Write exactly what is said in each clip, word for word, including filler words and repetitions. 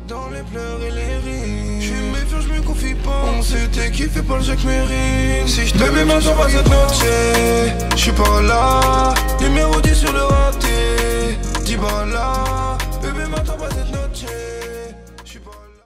Dans les pleurs et les rires, j'suis méfiant, j'me confie pas. On s'était kiffé par le Jacques Mérine. Si j'te mets ma jambe à cette noche, j'suis pas là. Numéro dix sur le raté, dix balles. Bébé ma jambe à cette noche, j'suis pas là.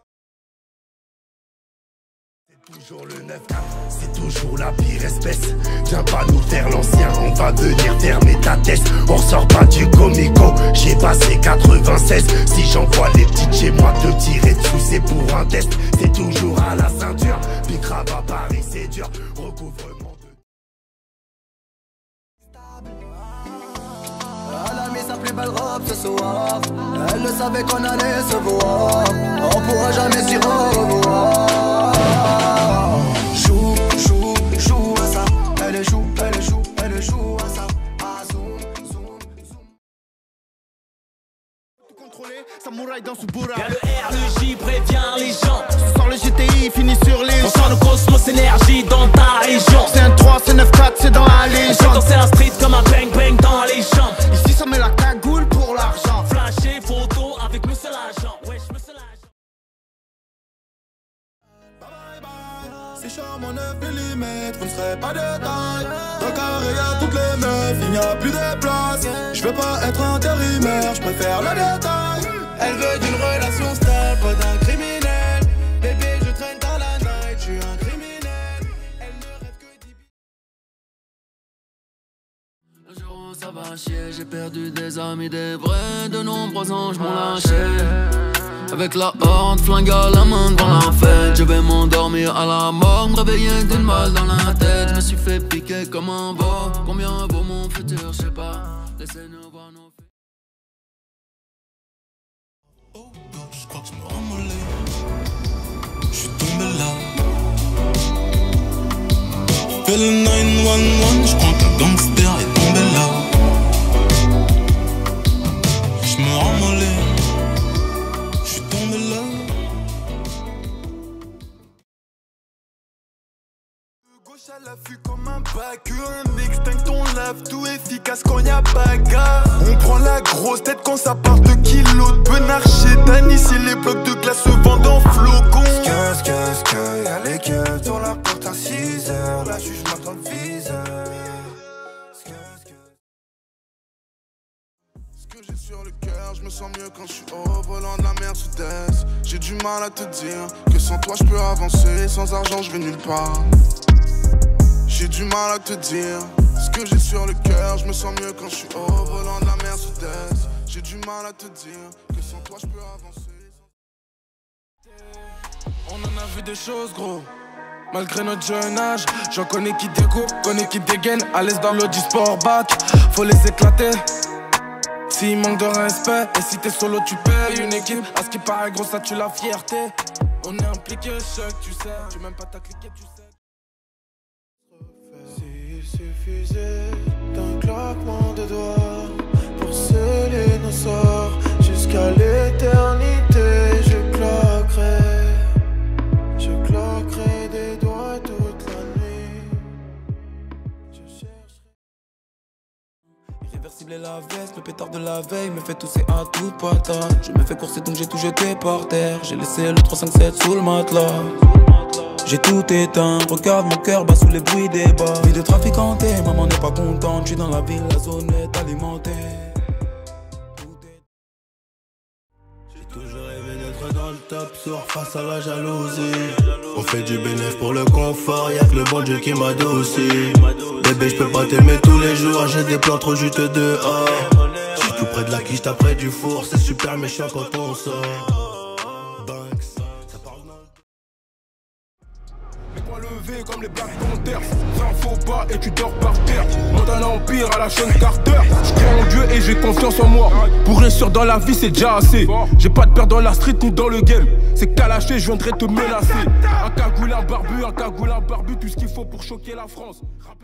C'est toujours le neuf quatre, c'est toujours la pire espèce. Viens pas nous faire l'ancien, on va venir fermer ta tête. On sort pas du comico, j'ai passé quatre-vingt-seize. Si j'envoie les petites chez moi te tirer dessus, c'est pour un test. C'est toujours à la ceinture, puis grave à Paris c'est dur. Recouvrement de... Elle a mis sa plus belle robe ce soir. Elle le savait qu'on allait se voir. On pourra jamais s'y revoir. Joue, joue, joue à ça. Elle joue, elle joue, elle joue à ça. Ah, zoom, zoom, zoom. Tout contrôler, samouraï dans Suburra. Y'a le R, le J prévient les gens. Ce soir le G T I finit sur les On sent le cosmos énergie dans ta région. C'est un trois, c'est neuf quatre, c'est dans la On fait légende. danser la street comme un bang bang dans les jambes. Ici ça met la cagoule pour l'argent. Flasher photo avec monsieur l'agent. Wesh monsieur l'agent. C'est chaud mon neuf millimètres, vous ne serez pas de taille. Dans le carré y'a toutes les meufs, il n'y a plus de place. Je veux pas être intérimaire, je préfère le détail. Elle veut d'une relation stable, pas d'un criminel. Bébé je traîne dans la night, je suis un criminel. Elle ne rêve que d'y... Le jour où ça va chier, j'ai perdu des amis, des vrais. De nombreux anges m'ont lâché. Avec la horde, flingue à la main devant la fête. Je vais m'endormir à la mort, me réveiller d'une balle dans la tête. Je me suis fait piquer comme un veau. Combien vaut mon futur, je sais pas. Laissez-nous voir nos faits. Oh, je crois que je me remolais. Je suis tombé là. Fais le neuf un un, je crois qu'un gangster est tombé là. Je me remolais. À l'affût comme un bac, un extinct, on lave tout efficace quand y'a bagarre. On prend la grosse tête quand ça part de kilos de benard chez Dan. Ici les blocs de glace se vendent en flocons. Skr, skr, skr, y'a les keufs dans la porte à six heures. La juge m'attend le viseur. Skr, skr. Ce que j'ai sur le cœur, je me sens mieux quand je suis au volant de la Mercedes. J'ai du mal à te dire que sans toi je peux avancer. Sans argent je vais nulle part. J'ai du mal à te dire ce que j'ai sur le cœur. Je me sens mieux quand je suis au volant de la Mercedes. J'ai du mal à te dire que sans toi je peux avancer. On en a vu des choses gros. Malgré notre jeune âge, j'en connais qui découpe, connais qui dégaine. À l'aise dans l'audi sport back, faut les éclater. S'il manque de respect, et si t'es solo tu payes une équipe. À ce qui paraît gros ça tue la fierté. On est impliqué choc tu sais. Tu même pas ta cliquer tu sais. S'il suffisait d'un claquement de doigts pour sceller nos sorts jusqu'à l'éternité, je claquerai, je claquerai des doigts toute la nuit. Je chercherai. Irréversible est la veste, le pétard de la veille me fait tousser à toute patate. Je me fais courser donc j'ai tout jeté par terre. J'ai laissé le trois cinq sept sous le matelas. J'ai tout éteint, regarde mon cœur bat sous les bruits des bas. Vie de traficanté, maman n'est pas contente. Je suis dans la ville, la zone est alimentée. J'ai toujours rêvé d'être dans le top sur face à la jalousie. On fait du bénéfice pour le confort, y'a que le bon Dieu qui m'adoucit. Bébé je peux pas t'aimer tous les jours, j'ai des plans trop juteux dehors. J'suis tout près de la quiche, t'as près du four, c'est super méchant quand on sort. Comme les Black Panthers, c'est un faux pas et tu dors par terre. Monte un empire à la Sean Carter. Je crois en Dieu et j'ai confiance en moi. Pour réussir dans la vie c'est déjà assez. J'ai pas de peur dans la street ou dans le game. C'est que t'as lâché, je viendrai te menacer. Un cagoule, un barbu, un cagoule, un barbu. Tout ce qu'il faut pour choquer la France.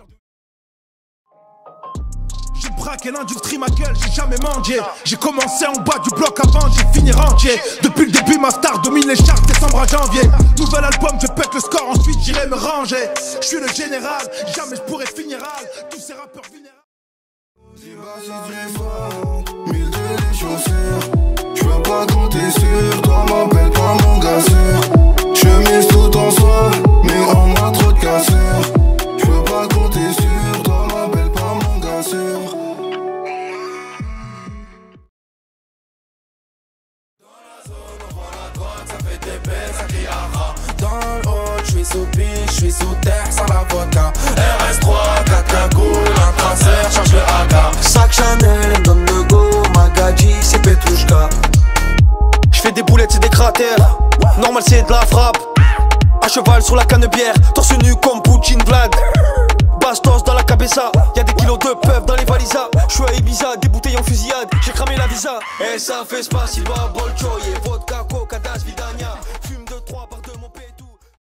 J'ai braqué l'industrie, ma gueule, j'ai jamais mangé. J'ai commencé en bas du bloc avant, j'ai fini rentier. Depuis le début, ma star domine les charts, décembre à janvier. Nouvel album, je pète le score, ensuite j'irai me ranger. Je suis le général, jamais je pourrais finir al. Tous ces rappeurs vulnérables. Si tu es fort, mille de les chaussures. Je veux pas compter sur toi, ma belle. suis sous piche, je suis sous terre sans la vodka. R S trois, quatre cagoules, un traceur, charge le Aga. Sac Chanel, donne le go, Magadji, c'est Petrouchka. J'fais des boulettes, c'est des cratères. Normal, c'est de la frappe. À cheval sur la canne-bière, torse nu comme Poutine Vlad. Bastos dans la cabeza, y'a des kilos de puff dans les valisas. J'suis à Ibiza, des bouteilles en fusillade, j'ai cramé la visa. Et ça fait spasiba, bolcho, et vodka, coca, das, vidania.